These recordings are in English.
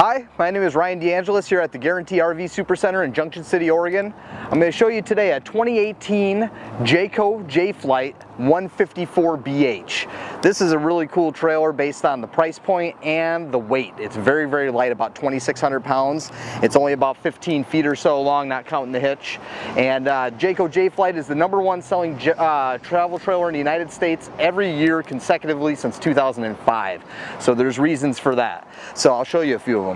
Hi, my name is Ryan DeAngelis here at the Guarantee RV Supercenter in Junction City, Oregon. I'm going to show you today a 2018 Jayco Jay-Flight 154BH. This is a really cool trailer based on the price point and the weight. It's very, very light, about 2,600 pounds. It's only about 15 feet or so long, not counting the hitch. And Jayco Jay-Flight is the #1 selling travel trailer in the United States every year consecutively since 2005. So there's reasons for that. So I'll show you a few of them.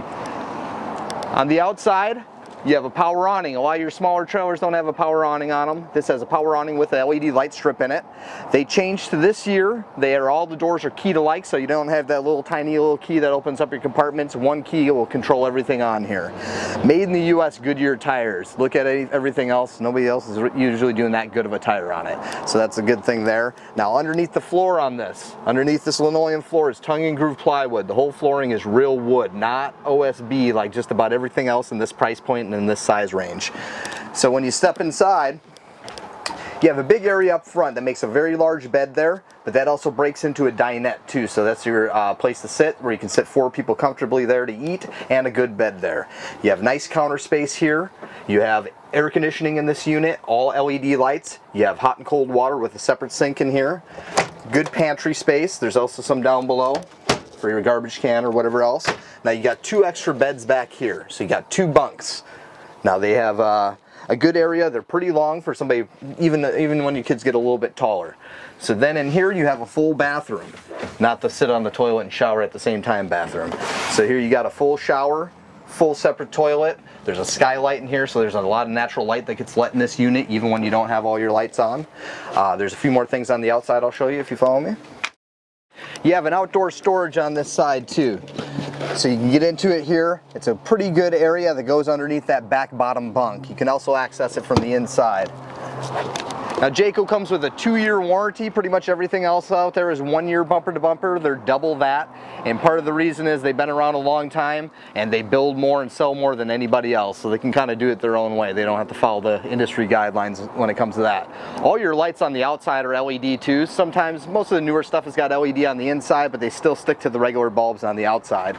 On the outside, you have a power awning. A lot of your smaller trailers don't have a power awning on them. This has a power awning with an LED light strip in it. They changed to this year. All the doors are key to like, so you don't have that little tiny little key that opens up your compartments. One key will control everything on here. Made in the US Goodyear tires. Look at everything else. Nobody else is usually doing that good of a tire on it. So that's a good thing there. Now underneath the floor on this, underneath this linoleum floor is tongue and groove plywood. The whole flooring is real wood, not OSB like just about everything else in this price point and in this size range. So when you step inside, you have a big area up front that makes a very large bed there, but that also breaks into a dinette too. So that's your place to sit, where you can sit 4 people comfortably there to eat, and a good bed there. You have nice counter space here. You have air conditioning in this unit, all LED lights. You have hot and cold water with a separate sink in here. Good pantry space. There's also some down below for your garbage can or whatever else. Now you got 2 extra beds back here. So you got 2 bunks. Now they have a good area. They're pretty long for somebody, even when your kids get a little bit taller. So then in here you have a full bathroom, not the sit on the toilet and shower at the same time bathroom. So here you got a full shower, full separate toilet. There's a skylight in here, so there's a lot of natural light that gets let in this unit even when you don't have all your lights on. There's a few more things on the outside I'll show you if you follow me. You have an outdoor storage on this side too. So you can get into it here. It's a pretty good area that goes underneath that back bottom bunk. You can also access it from the inside. Now Jayco comes with a 2-year warranty. Pretty much everything else out there is 1 year bumper to bumper. They're double that. And part of the reason is they've been around a long time and they build more and sell more than anybody else. So they can kind of do it their own way. They don't have to follow the industry guidelines when it comes to that. All your lights on the outside are LED too. Sometimes, most of the newer stuff has got LED on the inside, but they still stick to the regular bulbs on the outside.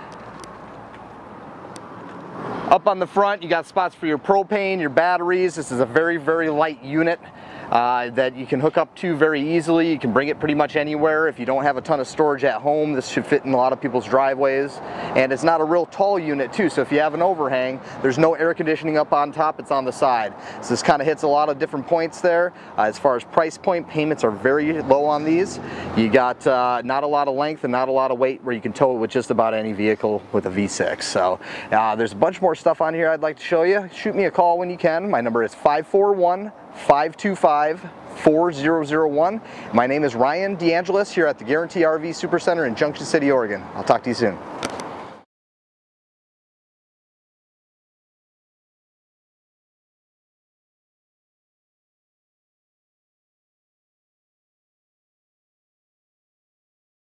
Up on the front, you got spots for your propane, your batteries. This is a very, very light unit that you can hook up to very easily. You can bring it pretty much anywhere. If you don't have a ton of storage at home, this should fit in a lot of people's driveways. And it's not a real tall unit too, so if you have an overhang, there's no air conditioning up on top, it's on the side. So this kind of hits a lot of different points there. As far as price point, payments are very low on these. You got not a lot of length and not a lot of weight where you can tow it with just about any vehicle with a V6. So there's a bunch more stuff on here I'd like to show you. Shoot me a call when you can. My number is 541-525-4001. My name is Ryan DeAngelis here at the Guarantee RV Supercenter in Junction City, Oregon. I'll talk to you soon.